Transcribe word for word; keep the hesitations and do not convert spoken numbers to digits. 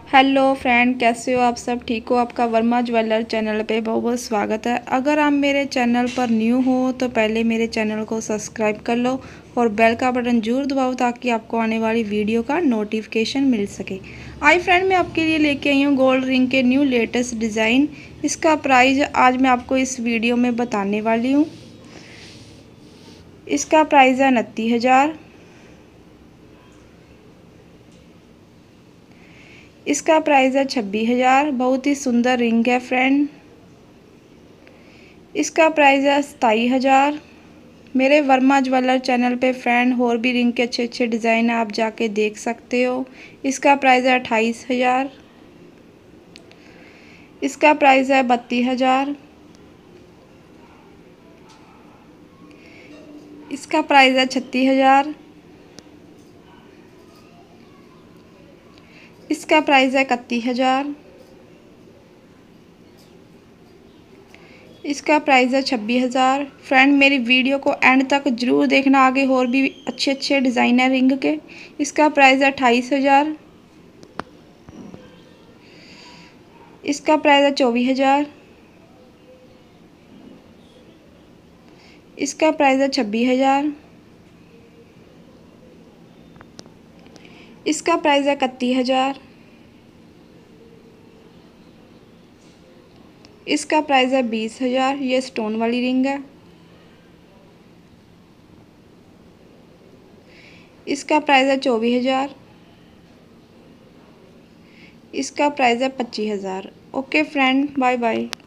Hello friend, कैसे हो आप सब? ठीक हो? आपका वर्मा ज्वेलर चैनल पे बहुत बहुत स्वागत है। अगर आप मेरे चैनल पर न्यू हो तो पहले मेरे चैनल को सब्सक्राइब कर लो और बेल का बटन जरूर दबाओ ताकि आपको आने वाली वीडियो का नोटिफिकेशन मिल सके। आई फ्रेंड, मैं आपके लिए लेके आई हूँ गोल्ड रिंग के न्यू लेटेस्ट डिज़ाइन। इसका प्राइस आज मैं आपको इस वीडियो में बताने वाली हूँ। इसका प्राइस है उनतीस हज़ार। इसका प्राइस है छब्बीस हज़ार। बहुत ही सुंदर रिंग है फ्रेंड। इसका प्राइस है सताईस हज़ार। मेरे वर्मा ज्वेलर चैनल पे फ्रेंड और भी रिंग के अच्छे अच्छे डिज़ाइन आप जाके देख सकते हो। इसका प्राइस है अट्ठाईस हज़ार। इसका प्राइस है बत्तीस हज़ार। इसका प्राइस है छत्तीस हज़ार। इसका प्राइस है इकतीस हज़ार। इसका प्राइस है छब्बीस हज़ार। फ्रेंड, मेरी वीडियो को एंड तक ज़रूर देखना, आगे और भी अच्छे अच्छे डिज़ाइन है रिंग के। इसका प्राइस है अट्ठाईस हज़ार। इसका प्राइस है चौबीस हज़ार। इसका प्राइस है छब्बीस हज़ार। इसका प्राइस है इकतीस हज़ार। इसका प्राइस है बीस हज़ार। ये स्टोन वाली रिंग है। इसका प्राइस है चौबीस हज़ार। इसका प्राइस है पच्चीस हज़ार। Okay friend, bye bye.